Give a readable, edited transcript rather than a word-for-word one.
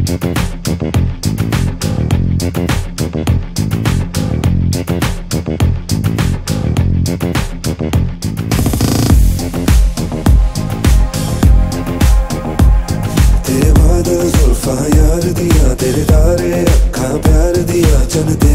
तेरे बादल जुल्फां यार दिया, तेरे तारे अखां प्यार दिया, चन